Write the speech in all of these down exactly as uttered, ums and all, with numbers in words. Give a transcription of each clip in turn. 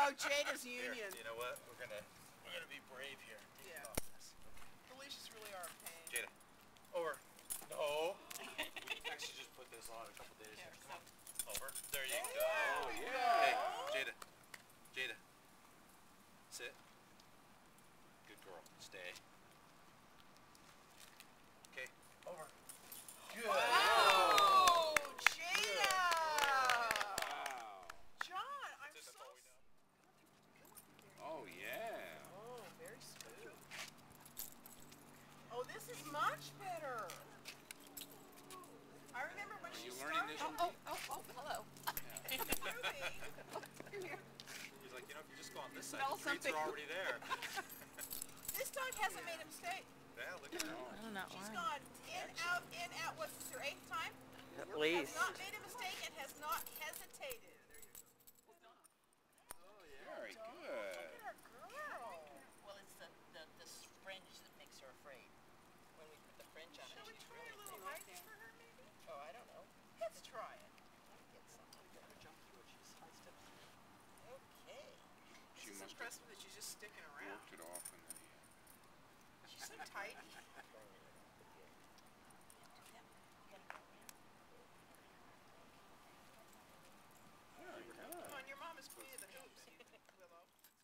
Oh, Jada's union. Here, you know what? We're gonna we're gonna be brave here. Take Yeah. off this. The leashes really are a pain. Jada, over. No. We actually just put this on a couple days here. Come on. Over. There you go. Oh, yeah. Hey, Jada. Jada. Sit. Good girl. Stay. Okay. Over. Good. Wow. Jada. Wow. John, I'm That's it, so. that's all we know. Oh, yeah. Oh, very smooth. Oh, this is much better. I remember when Are she you started. learning this? Oh, oh, oh, hello. Ruby. Come here. He's like, you know, if you just go on this side, Smell the treats something. are already there. This dog hasn't made a mistake. Yeah, look at that. I don't know She's why. gone in, out, in, out. What's this, her eighth time? At Has least. not made a mistake and has not hesitated. Very Look good. at our girl. Well, it's the, the, the fringe that makes her afraid. When we put the fringe on Shall it, we she's try really a little afraid. heights for her, maybe? Oh, I don't know. Let's try it. Get something. Okay. She It's must have impressive that she's just sticking around. worked it off in the... She's so tight. Very good. Come on, your mom is queen of the hoops, Willow.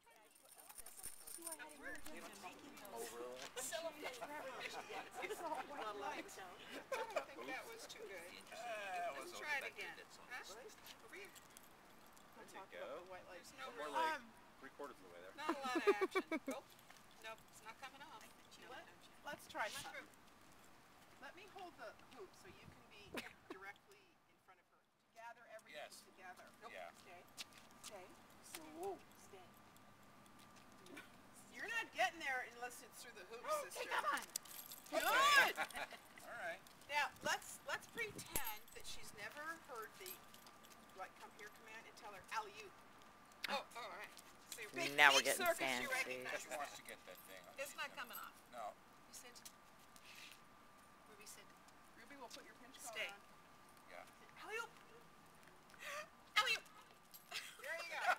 I don't think that was too good. Uh, Let's try it again. Huh? Over here. There you Talk go. about the white lights. No No, more really. leg. Um, Three quarters of the way there. not a lot of action. Nope. Nope, it's not coming off. Let, let's try something. Let me hold the hoop so you can be directly in front of her. Gather everything Yes. together. Yeah. Stay. Stay. Stay. You're not getting there unless it's through the hoop, sister. Come on. Good. All right. Now let's let's pretend that she's never heard the like come here command and tell her alley oop. Oh, all right. See, big, Now we're big getting circus, you fancy. recognize She that. wants to get that thing. on. It's not coming off. No. You sit. Ruby, sit. Ruby will put your pinch collar Stay. on. Yeah. Alley oop. Alley oop. There you go.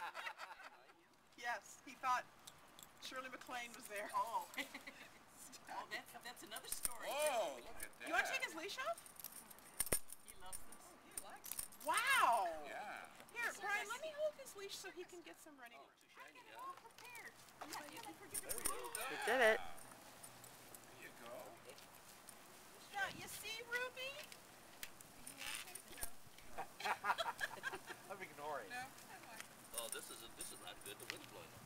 Yes, he thought Shirley MacLaine was there. Oh. Oh, that's, that's another story. Whoa, look at that. You want to take his leash off? He loves this. He likes it. Wow. Yeah. Here, Brian, let me hold his leash so he can get some running. All prepared. You did it. There you go. Now, you see, Ruby? I'm ignoring. No. Oh, this is a, this is not good. The wind's blowing.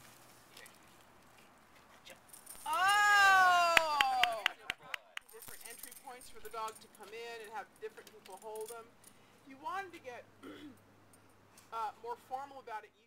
Oh! Different entry points for the dog to come in and have different people hold them. If you wanted to get uh, more formal about it,